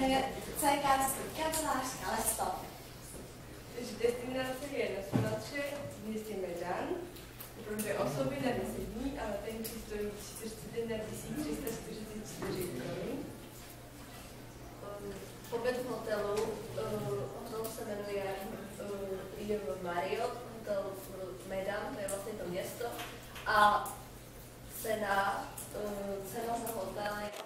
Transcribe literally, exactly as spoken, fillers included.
jmenuje C K kancelář Kalesto. Takže destinace je na Sumatře, městě Medan, pro dvě osoby na deset dní, ale tenčí stojí čtyřicet jedna tisíc tři sta čtyřicet čtyři korun. Pobyt v hotelu, uh, hotel se jmenuje uh, je v Marriott, hotel v Medan, to je vlastně to město, a cena, uh, cena za hotel je